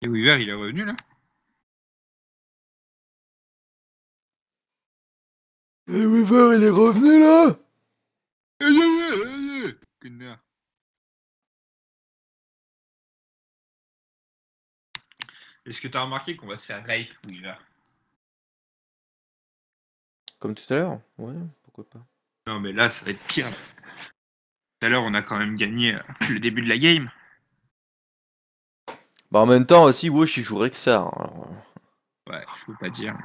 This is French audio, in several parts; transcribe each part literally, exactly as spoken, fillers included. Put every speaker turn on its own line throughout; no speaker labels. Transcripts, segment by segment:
Et Weaver, il est revenu là?
Et Weaver, il est revenu là?
Connard. Est-ce que t'as remarqué qu'on va se faire rape, Weaver?
Comme tout à l'heure? Ouais, pourquoi pas.
Non, mais là, ça va être pire. Tout à l'heure, on a quand même gagné le début de la game.
Bah en même temps aussi, Wesh il jouerait que ça. Hein, alors...
Ouais, je peux pas dire.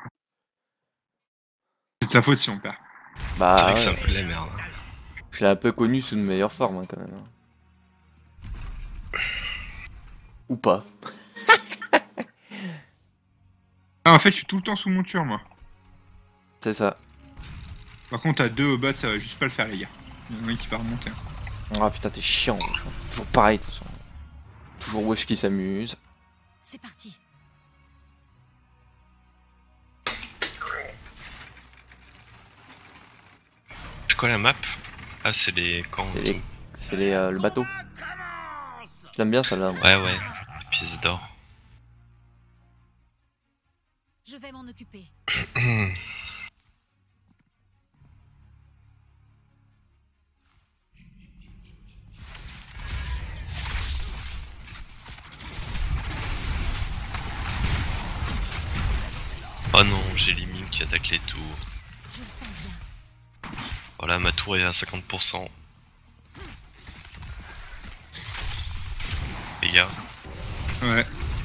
C'est de sa faute si on perd.
Bah
C'est vrai que
ouais.
c'est un peu de la merde.
Je l'ai un peu connu sous de meilleures formes hein, quand même. Ou pas.
Ah, en fait, je suis tout le temps sous monture, moi.
C'est ça.
Par contre, à deux au bas, ça va juste pas le faire, les gars. Il y en a un qui va remonter.
Ah putain, t'es chiant. Wesh. Toujours pareil de toute façon. Toujours Wesh qui s'amuse.
C'est parti.
C'est quoi la map? Ah, c'est les camps.
C'est les... c'est les, euh, le bateau. Je l'aime bien celle-là.
Ouais, ouais, les pièces d'or.
Je vais m'en occuper.
Oh non, j'ai les mines qui attaquent les tours.
Je le sens bien.
Voilà, ma tour est à cinquante pour cent. Les gars.
Ouais.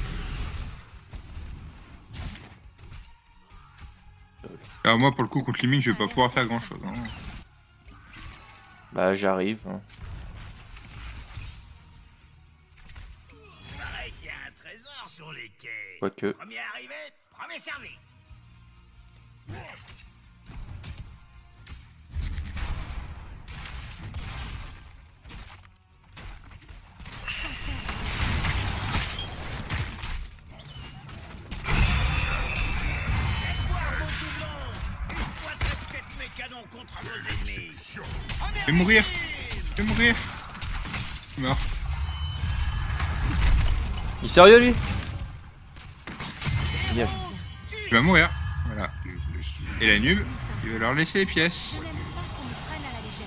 Alors moi, pour le coup, contre les mines, je vais pas pouvoir faire grand-chose. Hein.
Bah j'arrive. Hein.
Pareil qu'il y a un trésor sur les quais.
Quoique.
Premier arrivé, premier servi. Contre vos ennemis.
Fais mourir. Fais mourir. Je suis mort.
Il est sérieux lui? Bien.
Tu vas mourir. Voilà. Et la noob, il va leur laisser les pièces.
Je n'aime pas qu'on me prenne à la légère.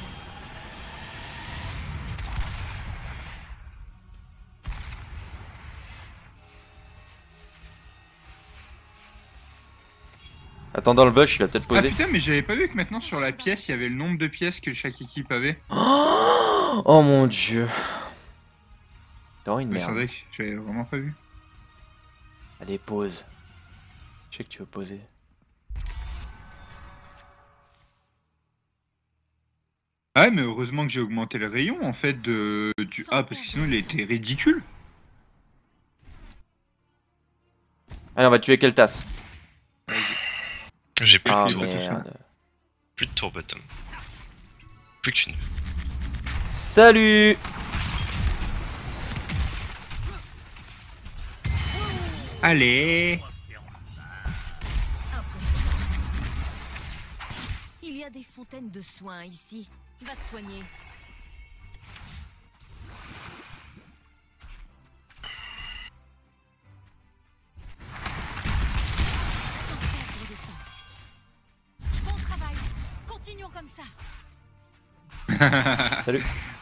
Attends, dans le bush, il a peut-être
Ah
posé.
putain, mais j'avais pas vu que maintenant sur la pièce, il y avait le nombre de pièces que chaque équipe avait.
Oh, oh mon dieu. T'as une
Mais c'est
merde.
vrai que j'avais vraiment pas vu.
Allez, pose. Je sais que tu veux poser.
Ah mais heureusement que j'ai augmenté le rayon en fait de du A parce que sinon il était ridicule.
Allez, on va tuer quelle tasse?
J'ai plus
Ah
de tour.
merde.
Plus de tour bottom. Plus qu'une.
Salut.
Allez.
Il y a des fontaines de soins ici. Va te soigner. Sans perdre de temps. Bon travail. Continuons comme ça.
Salut.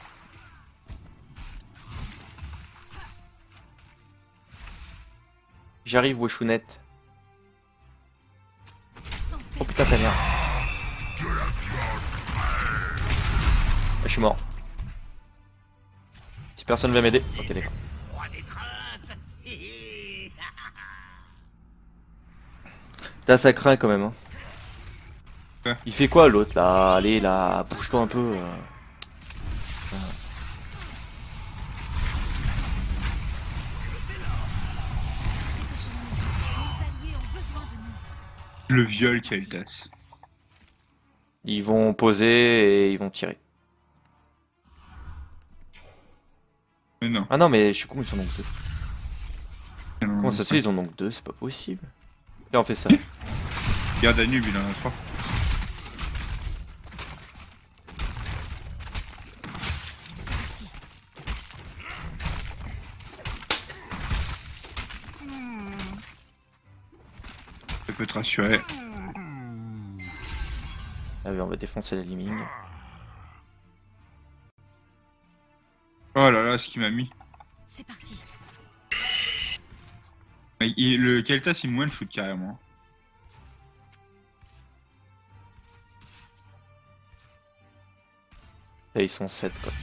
J'arrive, Weshounette.
Sans
Oh
perdre.
putain, t'as bien. Je suis mort. Si personne veut m'aider. Ok, d'accord.
Roi d'étreinte.
Là, ça craint quand même. Hein.
Ouais.
Il fait quoi l'autre là? Allez, là, bouge-toi un peu. euh.
Nos alliés ont besoin de nous.
Le viol Keltas.
Ils vont poser et ils vont tirer.
Mais non.
Ah non, mais je suis con, ils sont donc deux.
non,
Comment ça se fait, ils ont donc deux? C'est pas possible. Là, on fait ça.
Regarde Danube, il en a trois.
C'est parti.
peut te rassurer.
Ah oui, on va défoncer la Liming.
Oh là là, ce qu'il m'a mis.
C'est parti.
Il- le Keltas il me one shoot carrément.
Et ils sont sept quoi.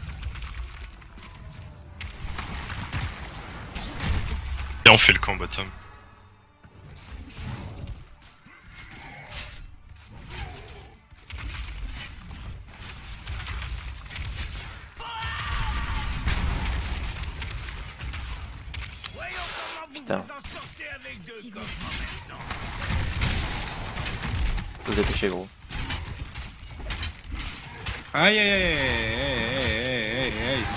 Et on fait le camp bottom.
Putain.
Vous en sortez avec deux
Si
coffres
vous-
en même temps.
Vous êtes péché gros.
Aïe aïe aïe aïe aïe aïe aïe aïe.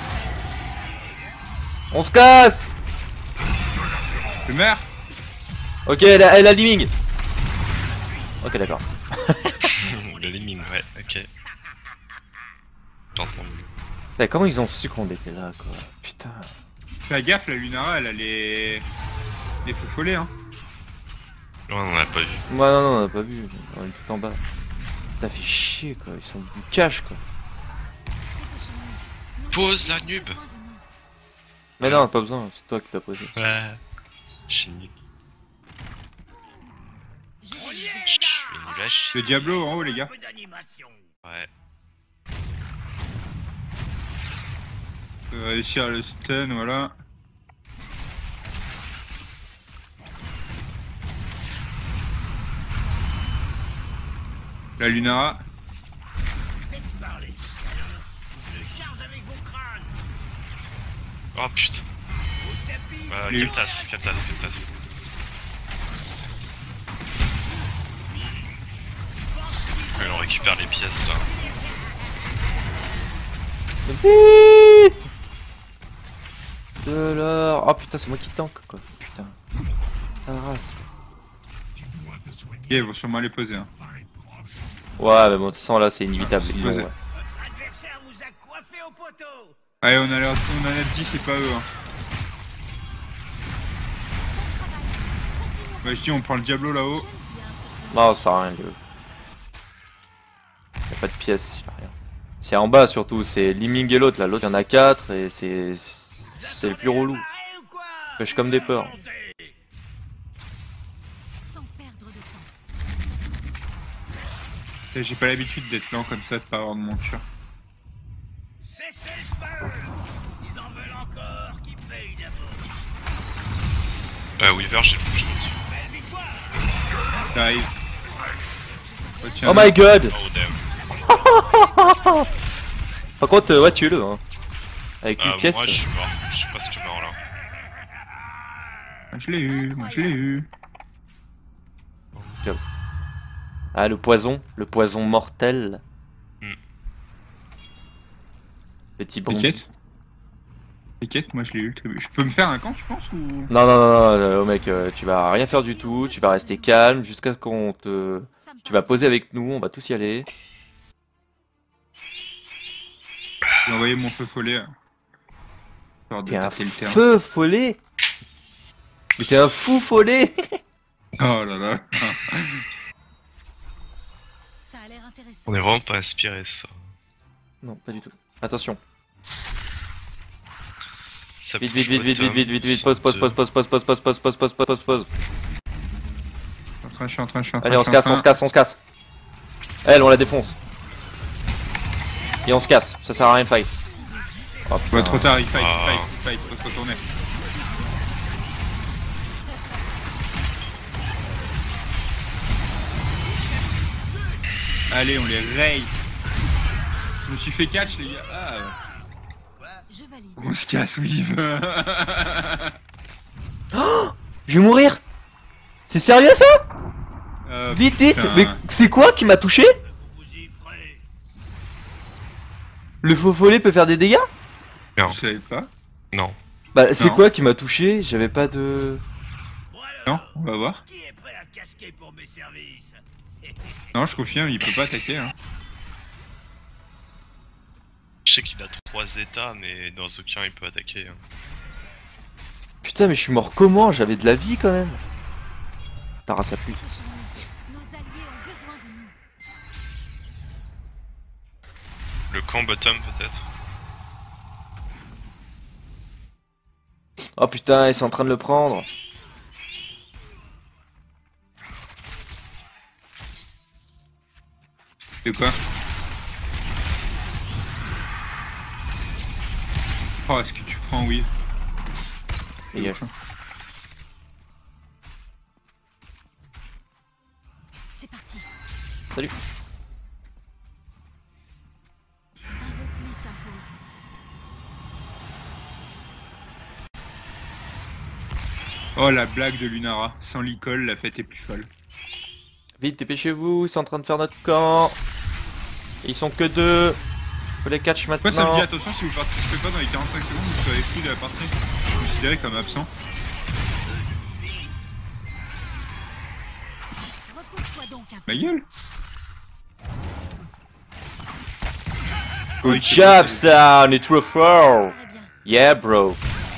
On se casse.
Je meurs.
Ok, elle a, elle a Liming. Ok, d'accord.
Le liming, ouais, ok. J'entends.
Putain, comment ils ont su qu'on était là quoi. Putain.
Fais gaffe, la Lunara elle a les. les feux follets hein.
Ouais, on en a pas vu.
Moi non, non, on a pas vu. On est tout en bas. Putain, fait chier quoi. Ils sont du cash quoi.
Pose la nube.
Mais non, pas besoin. C'est toi qui l'as posé.
Ouais. Génie.
Je
On
vais
y
l'aider.
est,
Je
les
suis
gars.
nul à chier.
Le Diablo en haut les
Un
gars.
peu d'animation.
Ouais.
Euh, réussir le stun, voilà. La Lunara.
Faites parler ce canon. Je le charge avec vos crânes.
Oh putain.
Au tapis.
Euh,
Les-
Keltas, Keltas, Keltas. Ouais, on récupère les pièces là.
Vite. De l'or. Oh putain, c'est moi qui tank quoi. Putain. Ah, race.
Ok, ils vont sûrement les poser. Hein.
Ouais, mais bon, de toute façon là, c'est inévitable. Ils l'ont,
Ouais.
ouais.
Votre adversaire vous a coiffé au poteau.
Allez, on a l'air, on en a dix, c'est pas eux. Hein. Bah, je dis, on prend le Diablo là-haut.
Non, ça sert à rien, le. Y'a pas de pièces, y'a rien. C'est en bas surtout, c'est Liming et l'autre là. L'autre y'en a quatre et c'est. C'est le plus relou. Pêche comme des porcs.
Sans perdre de temps.
J'ai pas l'habitude d'être lent comme ça, de pas avoir de monture.
Cessez le feu. Ils en veulent encore. Qui paye d'abord?
Euh, Weaver, j'ai bougé dessus.
Belle victoire.
T'arrives.
Oh my god!
Oh damn.
Par contre, euh, ouais, tuez-le, hein. Avec une
Ah,
pièce.
moi je suis mort, je suis presque mort là.
Moi, je l'ai eu, moi je l'ai eu.
Ah, le poison, le poison mortel.
Hmm.
Petit
T'inquiète.
bandit.
T'inquiète, moi je l'ai eu le tribut. Je peux me faire un camp, tu penses ou...
Non, non, non, non, non, mec, euh, tu vas rien faire du tout, tu vas rester calme jusqu'à ce qu'on te.
Ça me
Tu vas
paraît.
poser avec nous, on va tous y aller.
J'ai envoyé mon feu follet. Histoire de
T'es un
tâter le terrain.
feu follet. Mais t'es un fou follet.
Oh là là.
Ça a l'air intéressant.
On est vraiment pas inspiré ça.
Non, pas du tout. Attention.
Ça
Vite,
bouge
vite, vite, vite,
bottom,
vite, vite, vite, vite,
cent
pause, pause,
deux.
pause, pause, pause, pause, pause, pause, pause, pause, pause, pause, pause.
Je suis en train, je suis en train, je suis en train.
Allez, on
je
se
suis en
casse, on se
train.
casse, on se casse. Elle, on la défonce. Et on se casse, ça sert à rien de fight. Oh,
Ouais,
putain.
trop tard, il fight,
Ah.
il fight, il fight, faut se retourner. Allez, on les raye. Je me suis fait catch, les gars. Ah,
Je valide.
on se casse, oui.
Je vais mourir. C'est sérieux ça?
Euh,
Vite, vite.
putain.
Mais c'est quoi qui m'a touché?
Vous y ferez.
Le faux follet peut faire des dégâts?
Je savais pas.
Non.
Bah, c'est
Non.
quoi qui m'a touché? J'avais pas de.
Bon
Non,
alors,
on va voir.
qui est prêt à casquer pour mes services?
Non, je confirme, il peut pas attaquer. Hein.
Je sais qu'il a trois états, mais dans aucun il peut attaquer. Hein.
Putain, mais je suis mort comment? J'avais de la vie quand même. Tara sa pute.
Dépêchons-nous. Nos alliés ont besoin de nous.
Le camp bottom peut-être.
Oh putain, ils sont en train de le prendre.
C'est quoi? Oh, est-ce que tu prends, oui?
Dégage.
C'est parti.
Salut.
Un repli s'impose.
Oh, la blague de Lunara. Sans l'icole, la fête est plus folle.
Vite, dépêchez-vous, ils sont en train de faire notre camp. Ils sont que deux. Faut les catch
Pourquoi ça me
maintenant.
dit attention si vous participez pas dans les quarante-cinq secondes, vous serez exclu de la partie? Vous êtes considéré comme absent.
Repose-toi donc un peu.
Ma gueule!
Good job, ça, on est trop fort.
Très bien.
Yeah, bro.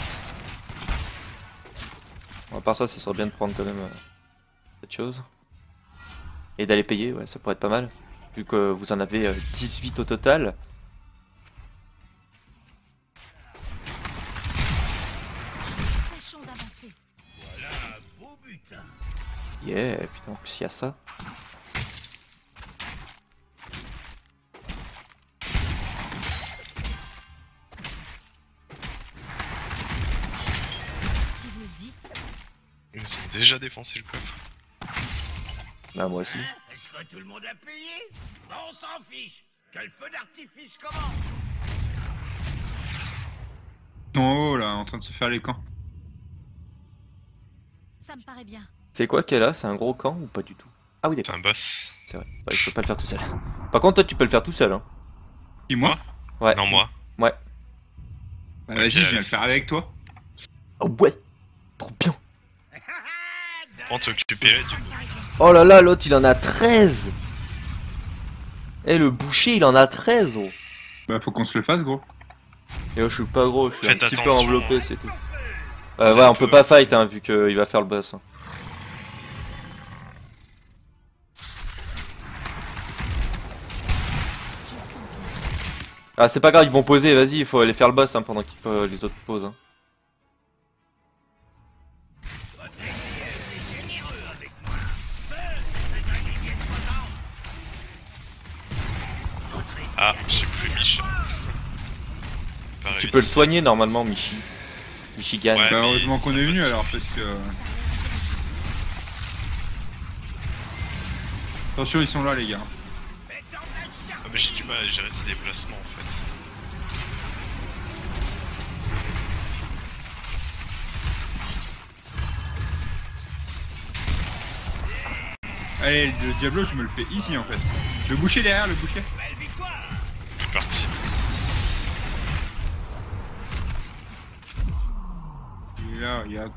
Bon, à part ça, ça serait bien de prendre quand même euh, cette chose. Et d'aller payer, ouais, ça pourrait être pas mal. Vu que vous en avez euh, dix-huit au total.
Tâchons d'avancer.
Voilà un beau butin.
Yeah, putain, en plus il y a ça.
Si vous le dites.
Ils ont déjà défoncé le coffre.
Bah, moi aussi.
Hein? Est-ce que tout le monde a payé? Bon, on s'en fiche. Que le feu d'artifice commence.
Ils sont en haut là, en train de se faire les camps.
Ça me paraît bien.
C'est quoi qu'elle a? C'est un gros camp ou pas du tout? Ah oui,
C'est
d'accord,
un boss.
c'est vrai. Bah, je peux pas le faire tout seul. Par contre, toi, tu peux le faire tout seul, hein.
Dis-moi.
Ouais.
Non, moi.
Ouais.
Bah, vas-y,
Ok,
je viens
allez,
le
c'est
faire
parti.
avec toi.
Oh ouais. Trop bien.
On t'es occupé du
Ça
coup.
me paraît bien.
Oh là là, l'autre il en a treize. Eh, le boucher il en a treize, gros.
Bah, faut qu'on se le fasse, gros.
Et oh, je suis pas gros, je suis
Faites
un petit peu
attention.
enveloppé, c'est tout.
Vous
Euh,
êtes
ouais, on
un
peut
peu-
pas fight, hein, vu qu'il va faire le boss. hein.
Je le sens bien.
Ah, c'est pas grave, ils vont poser, vas-y, il faut aller faire le boss hein, pendant que euh, les autres posent. Hein.
Ah, j'ai plus Mich. Pas
Tu
réussi.
peux le soigner normalement, Michi. Michigan.
Ouais.
Bah,
mais
heureusement qu'on
ça
est venu
passe.
alors, parce que. Attention, ils sont là, les gars.
Ah, mais j'ai du mal à gérer ces déplacements en fait.
Allez, le Diablo, je me le fais ici en fait. Le boucher derrière, le boucher.
C'est parti.
Il est là, regarde.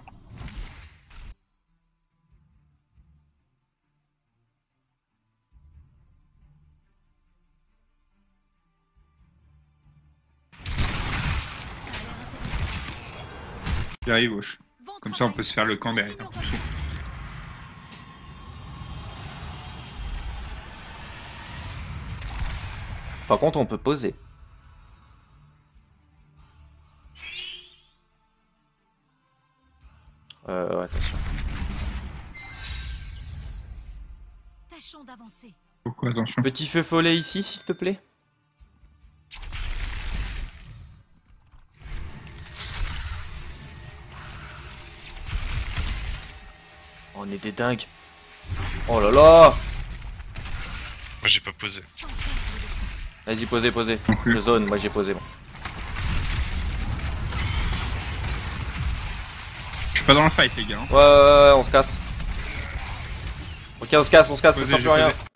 J'arrive, Wesh.
Bon
Comme ça, on
travail.
peut se faire le camp derrière.
Continuons comme ça.
Par contre, on peut poser. Euh, ouais, attention.
Tâchons d'avancer.
Pourquoi, attention.
Petit feu follet ici, s'il te plaît. On est des dingues. Oh là là.
Moi j'ai pas posé.
Sans perdre de temps.
Vas-y, posez, posez.
Non plus.
Je zone, moi j'ai posé. Bon.
Je suis pas dans le fight, les gars. hein.
Ouais, ouais, ouais, on se casse. Ok, on se casse, on se casse, ça
Posez,
sert
j'ai
plus rien.
posé.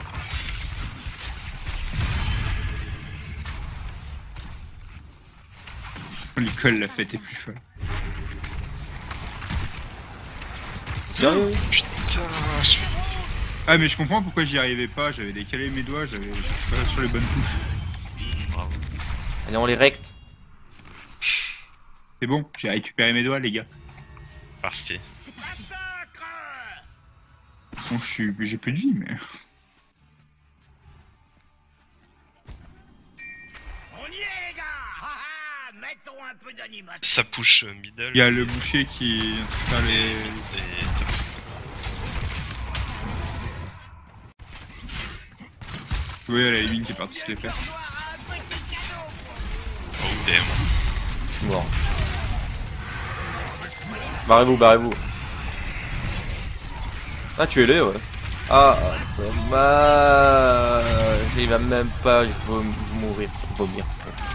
L'école, la fête est plus folle.
Sérieux?
Putain, je fais...
Ah, mais je comprends pourquoi j'y arrivais pas. J'avais décalé mes doigts, j'avais j'étais pas sur les bonnes touches.
Bravo.
Allez, on les recte.
C'est bon, j'ai récupéré mes doigts, les gars.
Parfait.
C'est parti.
Bon, je suis, j'ai plus de vie, mais.
On y est, les gars. Ah, ah, mettons un peu d'animation.
Ça push euh, middle.
Il y a le boucher qui est en train de faire les.
Et...
Oui, il y a la Evine qui est partie se les faire.
Oh damn.
Je suis mort. Barrez-vous, barrez-vous. Ah, tu es là, ouais. Ah, dommage. Il va même pas, il faut mourir, vomir.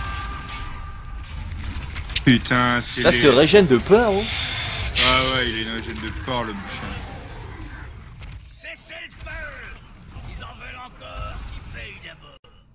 Putain, c'est.
Là,
les...
c'est régène de peur, oh.
Ah ouais, il est une gêne de porc, le boucher.
Cessez le feu. Ils en veulent encore. Qui paye d'abord?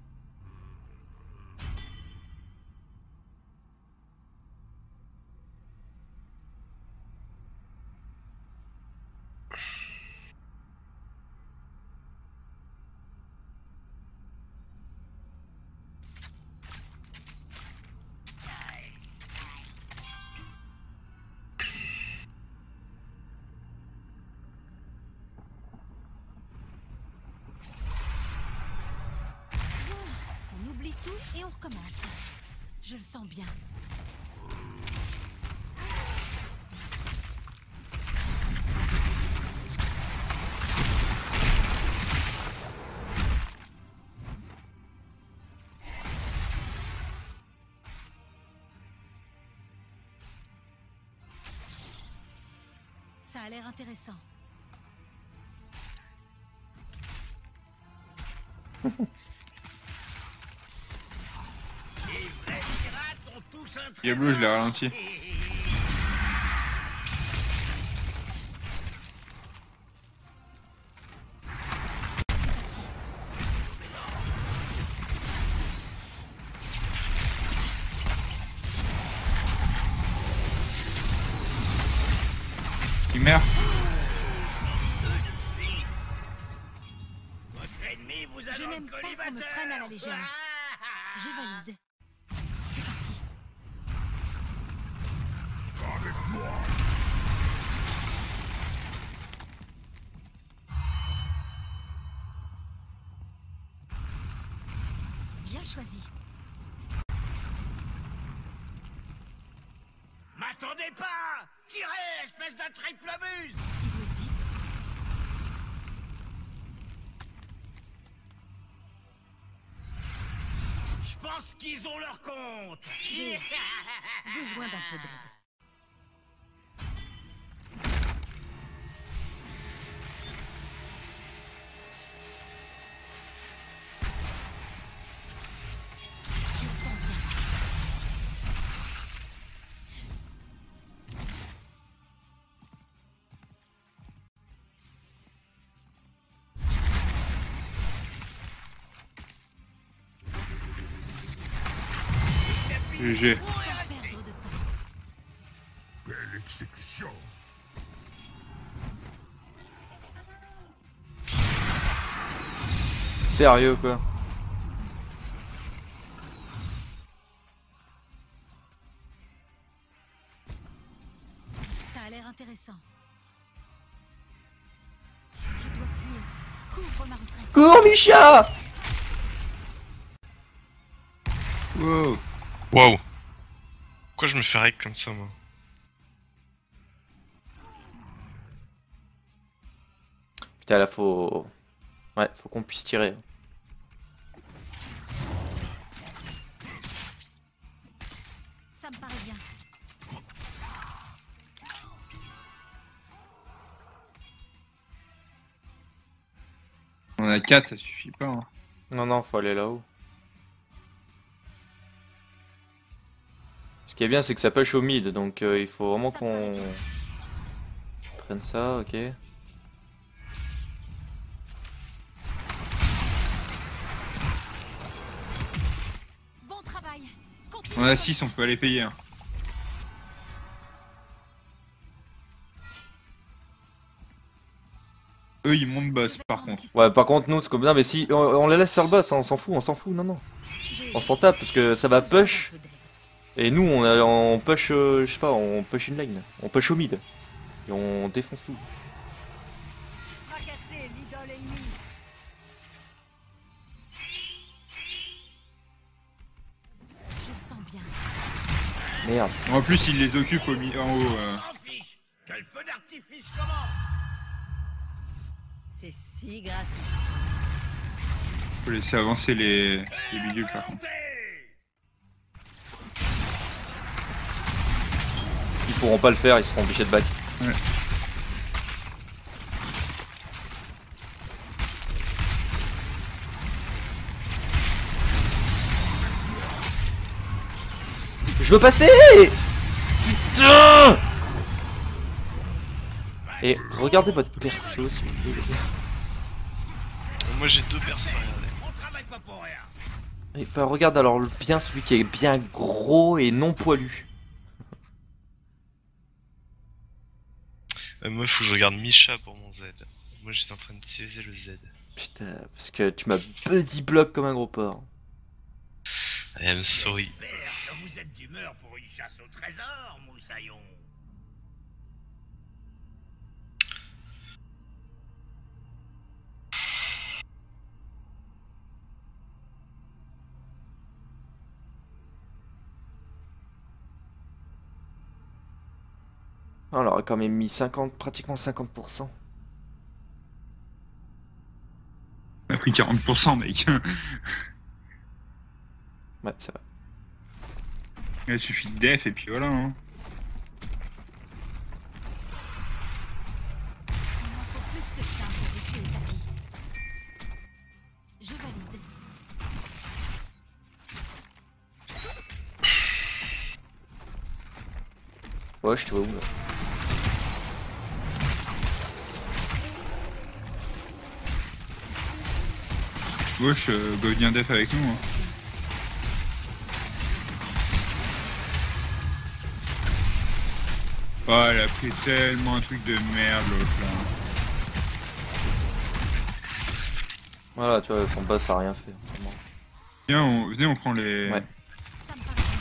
On oublie tout et on recommence. Je le sens bien. Ça a l'air intéressant.
Les vrais pirates ont tous un trésor.
Diablo, je l'ai ralenti. Il meurt.
Votre ennemi vous a
Je
dans le
n'aime pas qu'on me
collimateur.
prenne à la légère.
Ah,
Je valide. C'est parti. Bien choisi.
M'attendez pas. Tirez, espèce de triple muse.
Si vous le dites.
Je pense qu'ils ont leur compte.
J'ai besoin d'un peu d'aide. Je le sens bien.
G G.
Sans perdre de temps.
Belle exécution.
Sérieux, quoi.
Ça a l'air intéressant. Je dois fuir. Couvre ma retraite.
Cours, Misha!
Wow.
Wow. Pourquoi je me fais rec comme ça, moi?
Putain, là, faut... Ouais, faut qu'on puisse tirer.
Ça me paraît bien.
On a quatre, ça suffit pas. Hein.
Non, non, faut aller là-haut. Ce qui est bien, c'est que ça push au mid, donc euh, il faut vraiment
Ça
qu'on
paraît
prenne ça, ok.
Bon travail. Continue.
On a six, on peut aller payer. Hein. Eux, ils montent boss par contre.
Ouais, par contre, nous, c'est comme ça, mais si on, on la laisse faire le boss, hein, on s'en fout, on s'en fout, non, non.
J'ai
On s'en tape parce que ça va
besoin
push,
d'un peu d'aide.
et nous, on, a- on push, euh, je sais pas, on push une lane, on push au mid, et on défonce tout.
Fracassé. bien.
Merde.
En plus, il les occupe au mi en haut. Euh.
S'en fiche. Que le feu d'artifice commence.
C'est si gratuit.
Faut laisser avancer les, les bidules par contre.
Ils pourront pas le faire, ils seront obligés de back.
Ouais.
Je veux passer. Putain. Et regardez votre perso s'il vous plaît les gars.
Moi j'ai deux persos, regardez.
On travaille pas pour rien.
Et bah, regarde alors bien celui qui est bien gros et non poilu.
Euh, moi faut que je regarde Misha pour mon Z. Moi j'étais en train d'utiliser le Z.
Putain, parce que tu m'as buddy block comme un gros porc.
I am sorry.
J'espère que vous êtes d'humeur pour une chasse au trésor, moussaillon.
On leur a quand même mis cinquante, pratiquement cinquante pour cent.
On a pris quarante pour cent, mec.
Ouais, ça va.
Il suffit de def et puis voilà. Hein.
Il m'en faut plus que ça pour risquer le tapis. Je valide.
Ouais, je te vois où là.
Gauche, euh, go vient def avec nous. Hein. Oh, elle a pris tellement un truc de merde l'autre là.
Voilà, tu vois, son boss a rien fait. Vraiment.
Viens, on... venez, on prend les.
Ouais.
Ça me paraît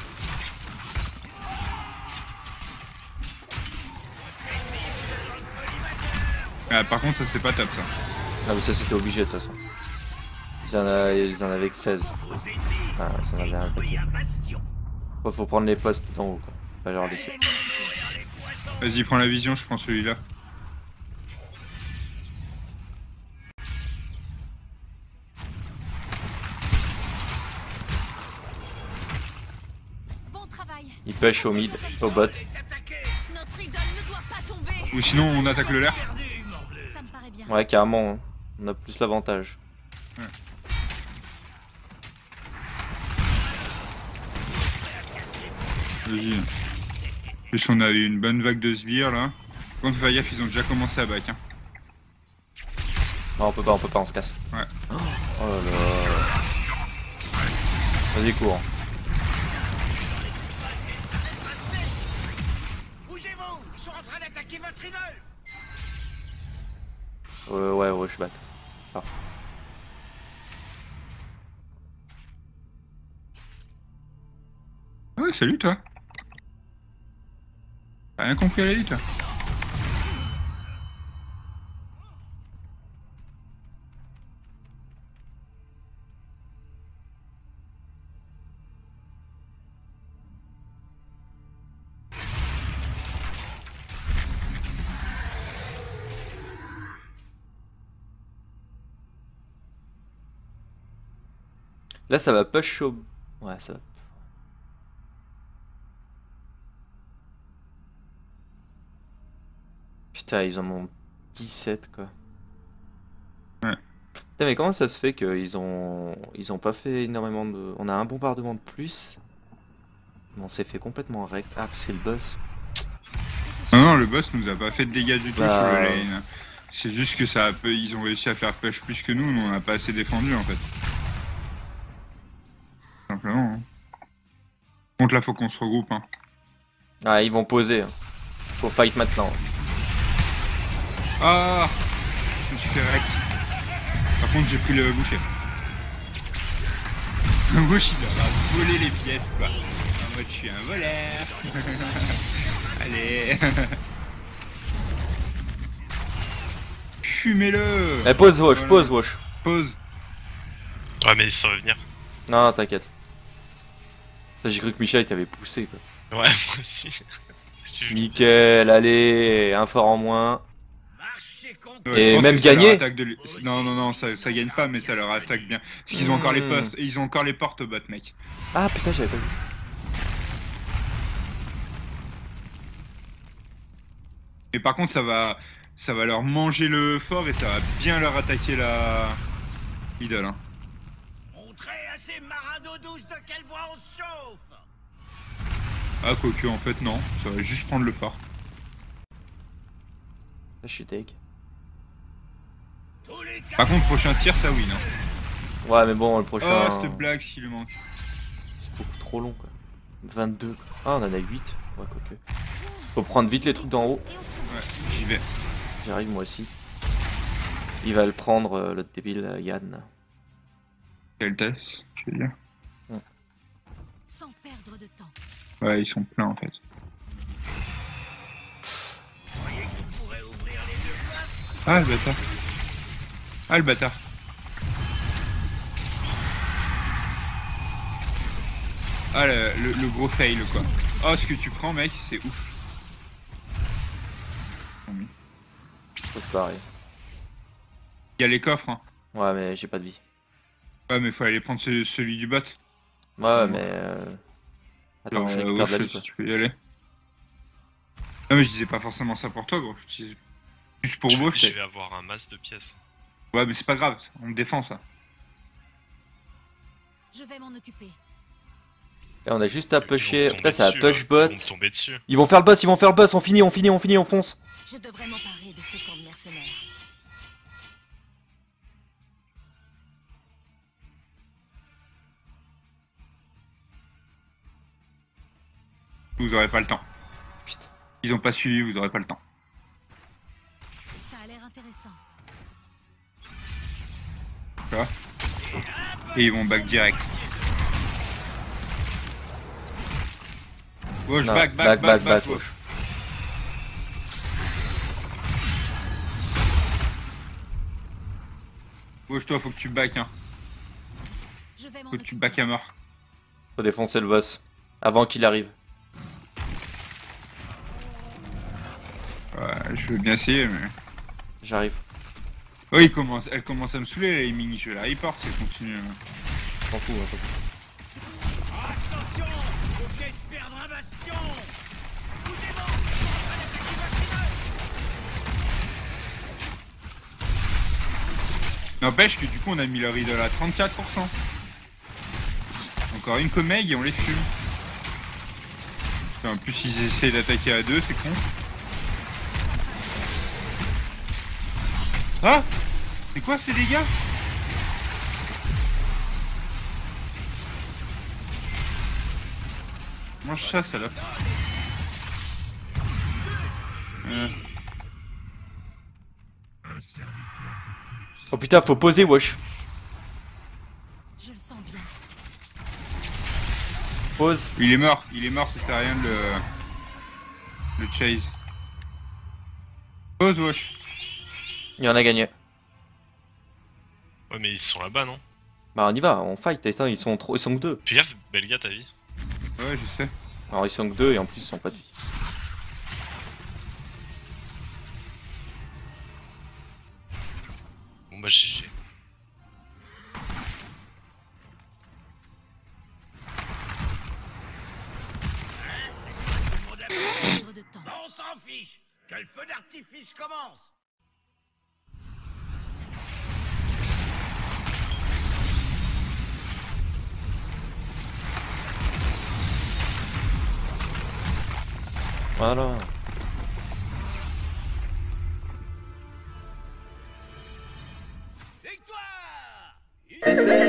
bien.
Ah, par contre, ça c'est pas top ça.
Ah mais ça c'était obligé de toute façon. Ils en, a... ils en avaient que seize.
Vos ennemis
Ah, ils en avaient un
construisent
paquet.
un bastion.
Faut, faut prendre les postes d'en haut quoi. Pas leur laisser.
Les poissons.
Vas-y, prends la vision, je prends celui-là.
Bon travail.
Ils pêchent au mid, au bot.
est attaqué.
Notre idole ne doit pas tomber.
Ou sinon, on attaque le l'air.
Perdu, morbleu.
Ça me paraît bien.
Ouais, carrément, hein. On a plus l'avantage.
Vas-y. En plus, on a eu une bonne vague de sbires là. Contre Vayaf, ils ont déjà commencé à back. Hein.
Non, on peut pas, on peut pas, on se casse.
Ouais.
Oh là là. Vas-y, cours.
Bougez-vous. Ils sont en train d'attaquer votre idole.
Ouais, ouais, ouais, je suis back. Ah.
Ouais, salut toi. T'as rien compris à la vie toi.
Là, ça va push au... Ouais, ça va. Putain, ils en ont dix-sept, quoi.
Ouais.
Putain, mais comment ça se fait qu'ils ont... Ils ont pas fait énormément de... On a un bombardement de plus. Mais on s'est fait complètement rect. Ah, c'est le boss.
Non, non, le boss nous a pas fait de dégâts du tout
Bah,
sur le lane. C'est juste que ça a peu... ils ont réussi à faire push plus que nous, nous on a pas assez défendu en fait. Simplement. Hein. Par contre là faut qu'on se regroupe. Hein.
Ah, ils vont poser. hein. Faut fight maintenant.
Ah, je me suis fait rect. Par contre j'ai pris le boucher. Le boucher il a volé les pièces quoi. En mode je suis un voleur. Allez. Fumez-le.
Eh, pose wash,
Voilà.
pose wash.
Pause.
Ouais mais ça va venir.
Non, non, t'inquiète. J'ai cru que Michel t'avait poussé quoi.
Ouais, moi aussi. Je suis-
Nickel, allez, un fort en moins.
Marchez contre
Ouais,
Et
je pense
même
que ça leur
gagner
attaque de... Non, non, non, ça, ça gagne pas, mais ça leur attaque bien. Parce qu'ils ont encore les
Hmm.
postes, ils ont encore les portes au bot, mec.
Ah putain, j'avais pas vu.
Mais par contre, ça va, ça va leur manger le fort et ça va bien leur attaquer la idole. Hein.
Montrez à ces marins d'eau douce de quel bois on se chauffe.
Ah, quoique, en fait, non. Ça va juste prendre le fort.
Là, je suis deg.
Tous les
Par contre, prochain tir, ça win. Hein.
Ouais, mais bon, le
Oh,
prochain.
cette blague, s'il manque.
C'est beaucoup trop long quoi. vingt-deux. Ah, on en a huit. Ouais, quoique. Faut prendre vite les trucs d'en haut.
Ouais, j'y vais.
J'arrive moi aussi. Il va le prendre, euh, l'autre débile, euh, Yann.
Quelle tasse, je veux dire.
Sans perdre de temps.
Ouais, ils sont pleins, en fait. Ah, le bâtard. Ah, le bâtard. Ah, le, le, le gros fail, quoi. Oh, ce que tu prends, mec, c'est ouf.
Faut se barrer.
Il y a les coffres, hein.
Ouais, mais j'ai pas de vie.
Ouais, mais faut aller prendre ce- celui du bot.
Ouais, mais. Euh... Attends,
Alors,
je
euh,
récupère de la
Wesh,
vie
si
quoi.
tu peux y aller. Non, mais je disais pas forcément ça pour toi, gros. Je disais juste pour
Je,
Wesh.
je
c'est-
vais avoir un masse de pièces.
Ouais, mais c'est pas grave, on me défend ça.
Je vais m'en occuper.
Et on a juste à
Ils vont
pusher.
me
Putain,
tomber
c'est un
dessus,
push
là.
bot.
Ils vont me tomber dessus.
Ils vont faire le boss, ils vont faire le boss. On finit, on finit, on finit, on finit, on fonce.
Je devrais m'emparer de ce camp de mercenaires.
Vous aurez pas le temps.
Putain.
Ils ont pas suivi, vous aurez pas le temps.
Ça a l'air intéressant.
Tu vois. Et ils vont back direct. Wesh,
Non,
back, back, back, back,
wesh.
wesh. Wesh, toi, faut que tu back, hein.
Je vais m'en
Faut que tu
occuper.
back à mort.
Faut défoncer le boss. Avant qu'il arrive.
Ouais, je veux bien essayer, mais...
J'arrive.
Oh, il commence, elle commence à me saouler, les mini, je vais la report si elle continue.
T'en fous, hein, t'en fous.
Attention, vous venez de perdre un bastion. Bougez-moi.
N'empêche que du coup, on a mis leur idole à trente-quatre pour cent. Encore une comègue et on les fume. En plus, ils essayent d'attaquer à deux, c'est con. Ah! C'est quoi ces dégâts? Mange ça, salope. Euh,
Oh putain, faut poser, wesh.
Je le sens bien.
Pose.
il est mort, il est mort, ça sert à rien de le... le chase. Pause, wesh.
Il y en a gagné.
Ouais, mais ils sont là-bas, non?
Bah on y va, on fight. Attends, ils sont trop, ils sont que deux.
Fais gaffe, Belga, t'as vie?
Ouais, je sais.
Alors ils sont que deux et en plus ils sont pas de vie.
Bon bah G G.
Perdre de temps.
On s'en fiche. Que le feu d'artifice commence.
Voilà.
Victoire.